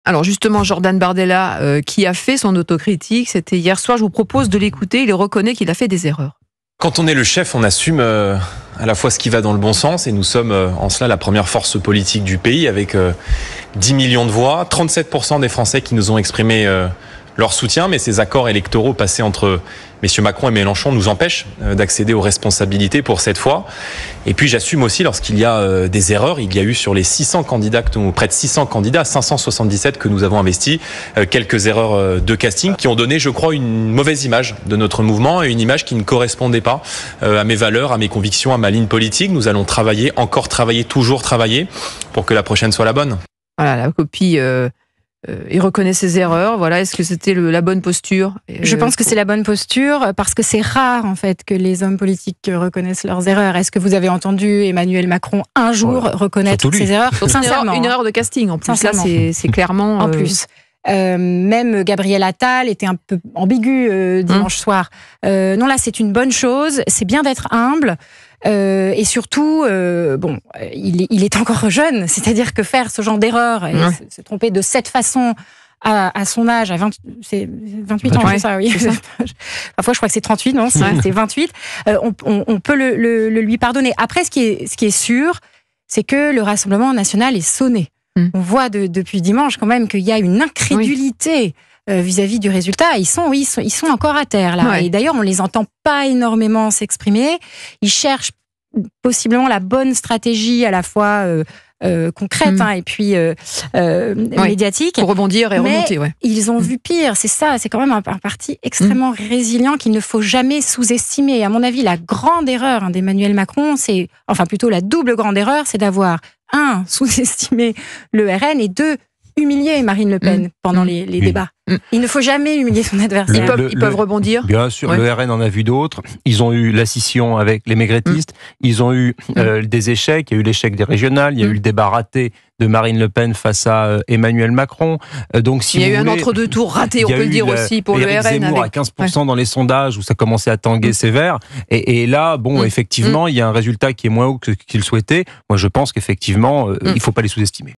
Alors justement, Jordan Bardella, qui a fait son autocritique, c'était hier soir, je vous propose de l'écouter, il reconnaît qu'il a fait des erreurs. Quand on est le chef, on assume à la fois ce qui va dans le bon sens, et nous sommes en cela la première force politique du pays, avec 10 millions de voix, 37% des Français qui nous ont exprimé leur soutien, mais ces accords électoraux passés entre messieurs Macron et Mélenchon nous empêchent d'accéder aux responsabilités pour cette fois. Et puis j'assume aussi lorsqu'il y a des erreurs. Il y a eu sur les 600 candidats, près de 600 candidats, 577 que nous avons investis, quelques erreurs de casting qui ont donné, je crois, une mauvaise image de notre mouvement, et une image qui ne correspondait pas à mes valeurs, à mes convictions, à ma ligne politique. Nous allons travailler, encore travailler, toujours travailler pour que la prochaine soit la bonne. Voilà, la copie... il reconnaît ses erreurs. Voilà, est-ce que c'était la bonne posture ? Je pense que c'est la bonne posture, parce que c'est rare en fait que les hommes politiques reconnaissent leurs erreurs. Est-ce que vous avez entendu Emmanuel Macron un jour reconnaître ses erreurs ? Sincèrement, une erreur de casting en plus. Là, c'est clairement en plus. Même Gabriel Attal était un peu ambigu dimanche soir. Non, là, c'est une bonne chose. C'est bien d'être humble. Et surtout, il est encore jeune, c'est-à-dire que faire ce genre d'erreur et se tromper de cette façon à son âge, c'est 28 ans, c'est ça, oui. C'est ça. Parfois, je crois que c'est 38, non, c'est 28. On peut le lui pardonner. Après, ce qui est sûr, c'est que le Rassemblement national est sonné. On voit depuis dimanche quand même qu'il y a une incrédulité vis-à-vis du résultat. Ils sont encore à terre là. Ouais. Et d'ailleurs, on les entend pas énormément s'exprimer. Ils cherchent possiblement la bonne stratégie à la fois concrète et puis médiatique. Pour rebondir et remonter. Ouais. Ils ont vu pire. C'est ça. C'est quand même un parti extrêmement résilient qu'il ne faut jamais sous-estimer. Et à mon avis, la grande erreur d'Emmanuel Macron, plutôt la double grande erreur, c'est d'avoir sous-estimé le RN, et 2, humilier Marine Le Pen pendant les débats. Il ne faut jamais humilier son adversaire. Ils peuvent rebondir. Bien sûr, le RN en a vu d'autres. Ils ont eu la scission avec les maigretistes. Ils ont eu des échecs. Il y a eu l'échec des régionales. Il y a eu le débat raté de Marine Le Pen face à Emmanuel Macron. Donc, si il y a eu un entre-deux tours raté, on peut le dire aussi, pour le RN. Zemmour avec... à 15% dans les sondages, où ça commençait à tanguer sévère. Et là, effectivement, il y a un résultat qui est moins haut que qu'il souhaitait. Moi, je pense qu'effectivement, il ne faut pas les sous-estimer.